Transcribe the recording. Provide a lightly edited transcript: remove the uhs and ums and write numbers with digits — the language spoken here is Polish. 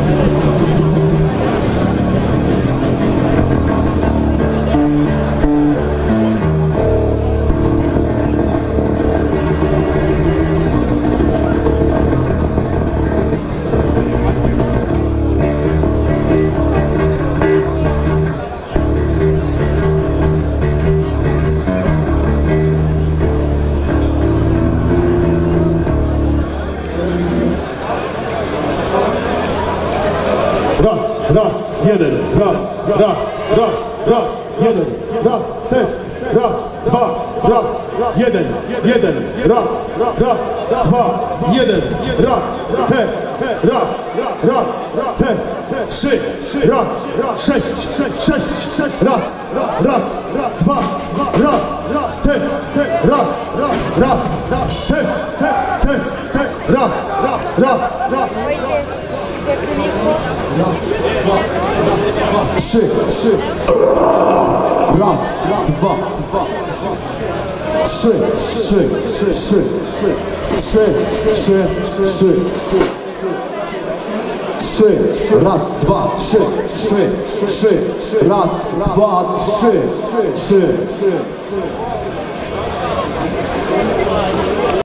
Raz, jeden, raz, jeden, raz, test, raz, dwa, jeden, raz, dwa, jeden, raz, test, test, trzy, sześć, raz, dwa, test, test, trzy, raz, dwa, trzy, raz, dwa, trzy, raz, dwa, trzy.